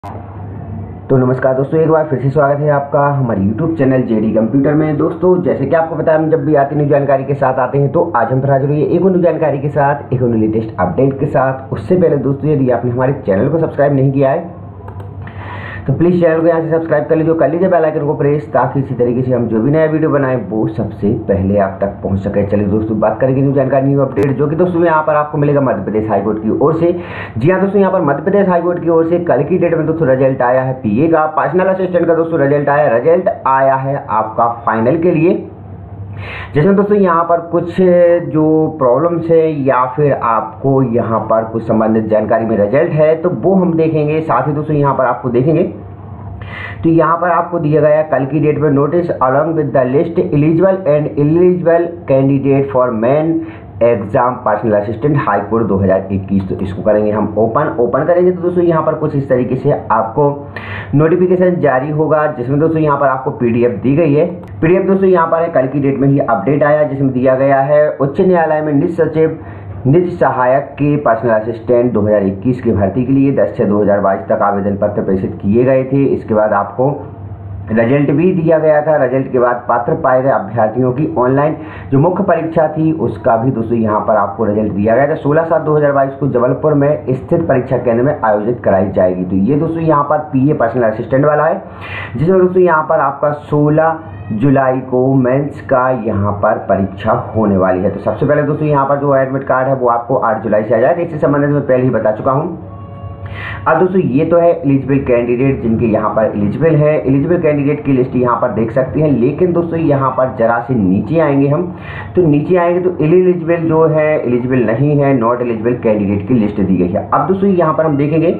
तो नमस्कार दोस्तों, एक बार फिर से स्वागत है आपका हमारे YouTube चैनल जेडी कंप्यूटर में। दोस्तों, जैसे कि आपको पता है, हम जब भी आती न्यू जानकारी के साथ आते हैं, तो आज हम फिर हाजिर हुए एक और न्यू जानकारी के साथ, एक और लेटेस्ट अपडेट के साथ। उससे पहले दोस्तों, यदि आपने हमारे चैनल को सब्सक्राइब नहीं किया है तो प्लीज़ चैनल को यहाँ से सब्सक्राइब कर लीजिए, बेल आइकन को प्रेस, ताकि इसी तरीके से हम जो भी नया वीडियो बनाएं वो सबसे पहले आप तक पहुँच सके। चलिए दोस्तों, बात करेंगे न्यू जानकारी, न्यू अपडेट, जो कि दोस्तों यहाँ पर आपको मिलेगा मध्य प्रदेश हाईकोर्ट की ओर से। जी हाँ दोस्तों, यहाँ पर मध्य प्रदेश हाईकोर्ट की ओर से कल की डेट में दोस्तों रिजल्ट आया है पीए का, पर्सनल असिस्टेंट का दोस्तों रिजल्ट आया है आपका फाइनल के लिए, जिसमें दोस्तों यहाँ पर कुछ जो प्रॉब्लम्स है या फिर आपको यहाँ पर कुछ संबंधित जानकारी में रिजल्ट है तो वो हम देखेंगे। साथ ही दोस्तों यहाँ पर आपको देखेंगे तो यहाँ पर आपको दिया गया कल की डेट में notice along with the list eligible and ineligible candidate for main exam personal assistant high court 2021। तो इसको करेंगे हम ओपन करेंगे तो दोस्तों यहाँ पर कुछ इस तरीके से आपको नोटिफिकेशन जारी होगा, जिसमें दोस्तों यहाँ पर आपको पीडीएफ दी गई है। पीडीएफ दोस्तों यहाँ पर है कल की डेट में ही अपडेट आया, जिसमें दिया गया है उच्च न्यायालय में निज सहायक के पर्सनल असिस्टेंट 2021 की भर्ती के लिए 10/6/2022 तक आवेदन पत्र प्रेषित किए गए थे। इसके बाद आपको रिजल्ट भी दिया गया था। रिजल्ट के बाद पात्र पाए गए अभ्यर्थियों की ऑनलाइन जो मुख्य परीक्षा थी उसका भी दोस्तों यहाँ पर आपको रिजल्ट दिया गया था। 16/7/2022 को जबलपुर में स्थित परीक्षा केंद्र में आयोजित कराई जाएगी। तो ये दोस्तों यहाँ पर पीए पर्सनल असिस्टेंट वाला है, जिसमें दोस्तों यहाँ पर आपका 16 जुलाई को मेंस का यहाँ पर परीक्षा होने वाली है। तो सबसे पहले दोस्तों यहाँ पर जो एडमिट कार्ड है वो आपको 8 जुलाई से आ जाएगा। इससे संबंधित मैं पहले ही बता चुका हूँ। अब दोस्तों ये तो है एलिजिबल कैंडिडेट जिनके यहाँ पर एलिजिबल है, एलिजिबल कैंडिडेट की लिस्ट यहाँ पर देख सकते हैं। लेकिन दोस्तों यहाँ पर जरा से नीचे आएंगे हम, तो नीचे आएंगे तो एलिजिबल जो है, एलिजिबल नहीं है, नॉट एलिजिबल कैंडिडेट की लिस्ट दी गई है। अब दोस्तों यहाँ पर हम देखेंगे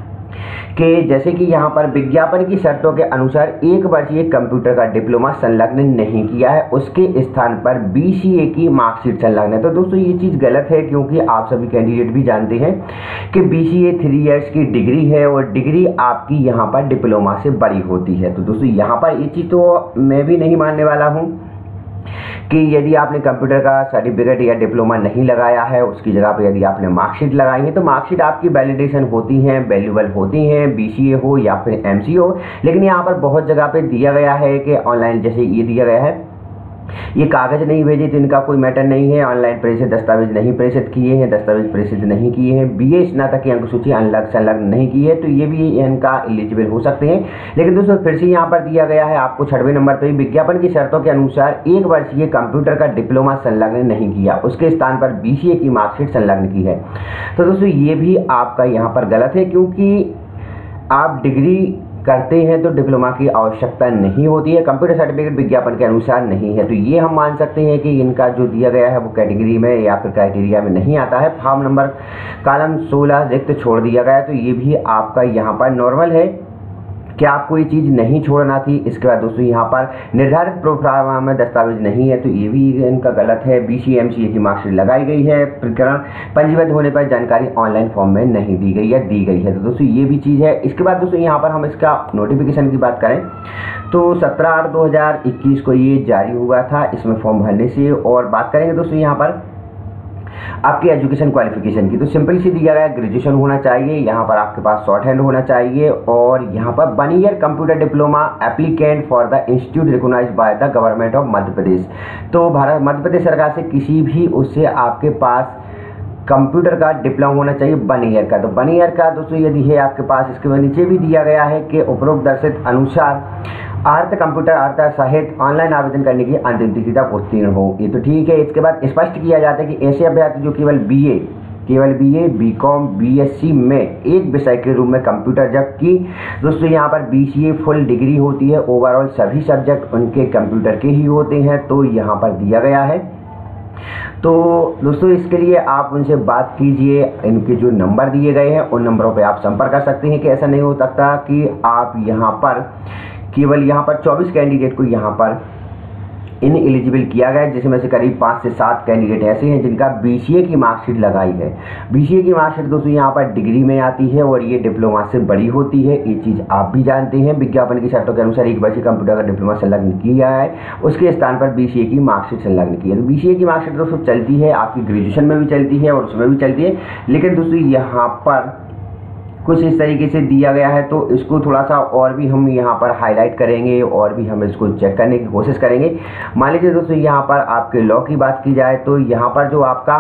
कि जैसे कि यहाँ पर विज्ञापन की शर्तों के अनुसार 1 वर्षीय कंप्यूटर का डिप्लोमा संलग्न नहीं किया है, उसके स्थान पर बीसीए की मार्कशीट संलग्न है। तो दोस्तों ये चीज़ गलत है, क्योंकि आप सभी कैंडिडेट भी जानते हैं कि बीसीए 3 इयर्स की डिग्री है और डिग्री आपकी यहाँ पर डिप्लोमा से बड़ी होती है। तो दोस्तों यहाँ पर ये चीज़ तो मैं भी नहीं मानने वाला हूँ कि यदि आपने कंप्यूटर का सर्टिफिकेट या डिप्लोमा नहीं लगाया है, उसकी जगह पर यदि आपने मार्कशीट लगाई है तो मार्कशीट आपकी वैलिडेशन होती हैं, वैल्यूबल होती हैं, बीसीए हो या फिर एमसीए हो। लेकिन यहाँ पर बहुत जगह पे दिया गया है कि ऑनलाइन, जैसे ये दिया गया है, ये कागज़ नहीं भेजे तो इनका कोई मैटर नहीं है, ऑनलाइन प्रेषित दस्तावेज नहीं प्रेषित किए हैं, दस्तावेज प्रेषित नहीं किए हैं, बीए स्नातक की अंक सूची संलग्न नहीं की है, तो ये भी इनका एलिजिबल हो सकते हैं। लेकिन दोस्तों फिर से यहाँ पर दिया गया है आपको 6वें नंबर पर, विज्ञापन की शर्तों के अनुसार 1 वर्षीय कंप्यूटर का डिप्लोमा संलग्न नहीं किया, उसके स्थान पर बीसीए की मार्कशीट संलग्न की है। तो दोस्तों ये भी आपका यहाँ पर गलत है, क्योंकि आप डिग्री करते हैं तो डिप्लोमा की आवश्यकता नहीं होती है, कंप्यूटर सर्टिफिकेट विज्ञापन के अनुसार नहीं है। तो ये हम मान सकते हैं कि इनका जो दिया गया है वो कैटेगरी में या फिर क्राइटेरिया में नहीं आता है। फॉर्म नंबर कॉलम 16 रिक्त छोड़ दिया गया है, तो ये भी आपका यहाँ पर नॉर्मल है कि आपको ये चीज़ नहीं छोड़ना थी। इसके बाद दोस्तों यहाँ पर निर्धारित प्रोफार्मा में दस्तावेज नहीं है, तो ये भी इनका गलत है। बीसीए एमसीए की मार्कशीट लगाई गई है, प्रकरण पंजीबद्ध होने पर जानकारी ऑनलाइन फॉर्म में नहीं दी गई है, दी गई है। तो दोस्तों ये भी चीज़ है। इसके बाद दोस्तों यहाँ पर हम इसका नोटिफिकेशन की बात करें तो 17/8/2021 को ये जारी हुआ था, इसमें फॉर्म भरने से। और बात करेंगे दोस्तों यहाँ पर आपकी एजुकेशन क्वालिफिकेशन की, तो सिंपल सी दिया गया ग्रेजुएशन होना चाहिए, यहाँ पर आपके पास शॉर्ट हैंड होना चाहिए, और यहाँ पर 1 year computer diploma applicant for the institute recognised by the government of Madhya Pradesh. तो मध्य प्रदेश सरकार से किसी भी उससे आपके पास कंप्यूटर का डिप्लोमा होना चाहिए 1 ईयर का। तो 1 ईयर का दोस्तों यदि है आपके पास, इसके बाद नीचे भी दिया गया है कि उपरोक्त दर्शित अनुसार अर्थ कंप्यूटर अर्थ सहित ऑनलाइन आवेदन करने की अंतिम तिथि तक उत्तीर्ण हो। ये तो ठीक है। इसके बाद स्पष्ट किया जाता है कि ऐसे अभ्यर्थी जो केवल बीए बीकॉम बीएससी में एक विषय के रूप में कंप्यूटर, जबकि दोस्तों यहाँ पर बीसीए फुल डिग्री होती है, ओवरऑल सभी सब्जेक्ट उनके कंप्यूटर के ही होते हैं, तो यहाँ पर दिया गया है। तो दोस्तों इसके लिए आप उनसे बात कीजिए, इनके जो नंबर दिए गए हैं उन नंबरों पे आप संपर्क कर सकते हैं। कि ऐसा नहीं हो सकता कि आप यहाँ पर केवल यहाँ पर 24 कैंडिडेट को यहाँ पर इन एलिजिबल किया गया है, जिसमें से करीब 5 से 7 कैंडिडेट ऐसे हैं जिनका बीसीए की मार्कशीट लगाई है। बीसीए की मार्कशीट दोस्तों यहाँ पर डिग्री में आती है और ये डिप्लोमा से बड़ी होती है, ये चीज़ आप भी जानते हैं। विज्ञापन की शर्तों के अनुसार 1 वर्षीय कंप्यूटर का डिप्लोमा संलग्न किया है, उसके स्थान पर बीसीए की मार्कशीट संलग्न की है। तो बीसीए की मार्कशीट दोस्तों चलती है, आपकी ग्रेजुएशन में भी चलती है और उसमें भी चलती है। लेकिन दोस्तों यहाँ पर कुछ इस तरीके से दिया गया है। तो इसको थोड़ा सा और भी हम यहाँ पर हाईलाइट करेंगे और भी हम इसको चेक करने की कोशिश करेंगे। मान लीजिए दोस्तों यहाँ पर आपके लॉ की बात की जाए तो यहाँ पर जो आपका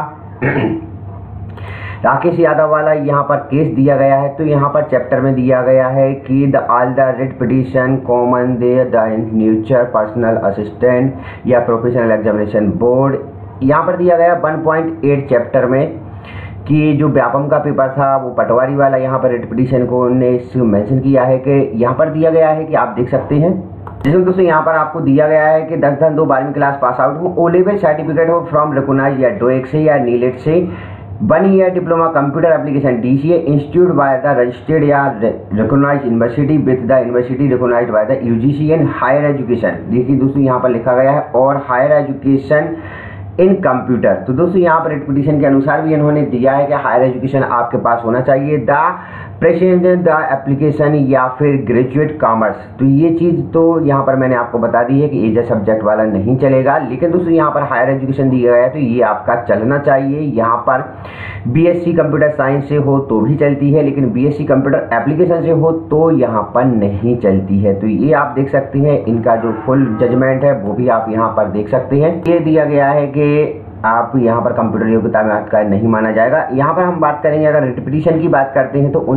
राकेश यादव वाला यहाँ पर केस दिया गया है, तो यहाँ पर चैप्टर में दिया गया है कि the all the writ petition common the nature personal assistant या प्रोफेशनल एग्जामिनेशन बोर्ड, यहाँ पर दिया गया 1.8 चैप्टर में कि जो व्यापम का पेपर था वो पटवारी वाला, यहाँ पर रिट पिटिशन को ने मेंशन किया है कि यहाँ पर दिया गया है कि आप देख सकते हैं जिसमें दोस्तों यहाँ पर आपको दिया गया है कि 10/2 12वीं क्लास पास आउट हो, ओ लेवल सर्टिफिकेट हो फ्रॉम रिकॉग्नाइज्ड या डोएक से या नीलेट से, 1 year diploma computer application DCA institute by the registered या recognised university with the university recognised by the UGC and higher education. देखिए दोस्तों यहाँ पर लिखा गया है और हायर एजुकेशन इन कंप्यूटर। तो दोस्तों यहाँ पर रिट पिटिशन के अनुसार भी इन्होंने दिया है कि हायर एजुकेशन आपके पास होना चाहिए, द प्रेसिडेंट द एप्लीकेशन या फिर ग्रेजुएट कॉमर्स। तो ये चीज़ तो यहाँ पर मैंने आपको बता दी है कि एज सब्जेक्ट वाला नहीं चलेगा, लेकिन दोस्तों यहाँ पर हायर एजुकेशन दिया गया है तो ये आपका चलना चाहिए। यहाँ पर BSc कंप्यूटर साइंस से हो तो भी चलती है, लेकिन BSc कंप्यूटर एप्लीकेशन से हो तो यहाँ पर नहीं चलती है। तो ये आप देख सकते हैं, इनका जो फुल जजमेंट है वो भी आप यहाँ पर देख सकते हैं। ये दिया गया है कि आप यहाँ पर कंप्यूटर योग्यता में आपका नहीं माना जाएगा। यहाँ पर हम बात करेंगे, अगर रिट पिटिशन की बात करते हैं तो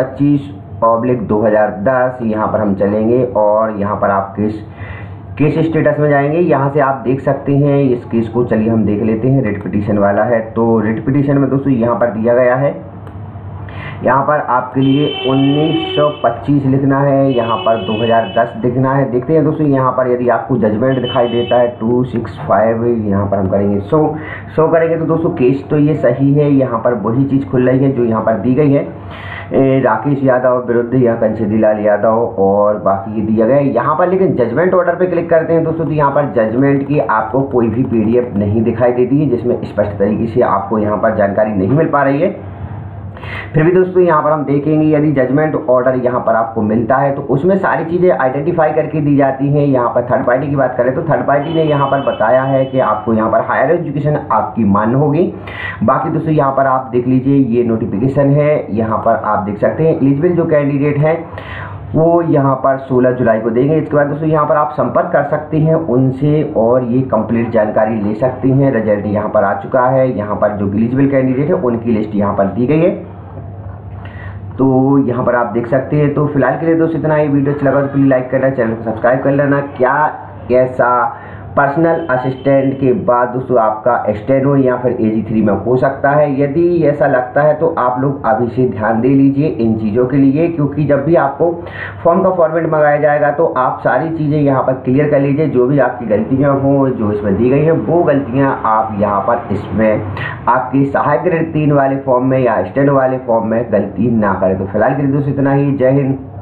1925/2010 यहाँ पर हम चलेंगे और यहाँ पर आप केस स्टेटस में जाएंगे। यहाँ से आप देख सकते हैं इस केस को, चलिए हम देख लेते हैं। रिट पिटिशन वाला है तो रिट पिटिशन में दोस्तों यहाँ पर दिया गया है, यहाँ पर आपके लिए 1925 लिखना है, यहाँ पर 2010 लिखना है। देखते हैं दोस्तों यहाँ पर यदि आपको जजमेंट दिखाई देता है 265, यहाँ पर हम करेंगे शो करेंगे तो दोस्तों केस तो ये सही है। यहाँ पर वही चीज़ खुल रही है जो यहाँ पर दी गई है, राकेश यादव विरुद्ध या कंचदीलाल यादव और बाकी ये दिया गया है यहाँ पर। लेकिन जजमेंट ऑर्डर पे क्लिक करते हैं दोस्तों तो यहाँ पर जजमेंट की आपको कोई भी PDF नहीं दिखाई देती है जिसमें स्पष्ट तरीके से आपको यहाँ पर जानकारी नहीं मिल पा रही है। फिर भी दोस्तों यहाँ पर हम देखेंगे यदि जजमेंट ऑर्डर यहाँ पर आपको मिलता है तो उसमें सारी चीज़ें आइडेंटिफाई करके दी जाती हैं। यहाँ पर थर्ड पार्टी की बात करें तो थर्ड पार्टी ने यहाँ पर बताया है कि आपको यहाँ पर हायर एजुकेशन आपकी मान्य होगी। बाकी दोस्तों यहाँ पर आप देख लीजिए, ये नोटिफिकेशन है, यहाँ पर आप देख सकते हैं एलिजिबल जो कैंडिडेट हैं वो यहाँ पर 16 जुलाई को देंगे। इसके बाद दोस्तों यहाँ पर आप संपर्क कर सकते हैं उनसे और ये कंप्लीट जानकारी ले सकते हैं। रिजल्ट यहाँ पर आ चुका है, यहाँ पर जो एलिजिबल कैंडिडेट है उनकी लिस्ट यहाँ पर दी गई है, तो यहाँ पर आप देख सकते हैं। तो फिलहाल के लिए दोस्तों इतना ही। वीडियो अच्छा लगा तो प्लीज़ लाइक करना, चैनल को सब्सक्राइब कर लेना। क्या ऐसा पर्सनल असिस्टेंट के बाद दोस्तों आपका स्टेनो या फिर AG3 में हो सकता है? यदि ऐसा लगता है तो आप लोग अभी से ध्यान दे लीजिए इन चीज़ों के लिए, क्योंकि जब भी आपको फॉर्म का फॉर्मेट मंगाया जाएगा तो आप सारी चीज़ें यहाँ पर क्लियर कर लीजिए। जो भी आपकी गलतियाँ हों जो इसमें दी गई हैं वो गलतियाँ आप यहाँ पर इसमें आपकी सहायक ग्रेड 3 वाले फॉर्म में या स्टेनो वाले फॉर्म में गलती ना करें। तो फिलहाल के लिए दोस्तों इतना ही। जय हिंद।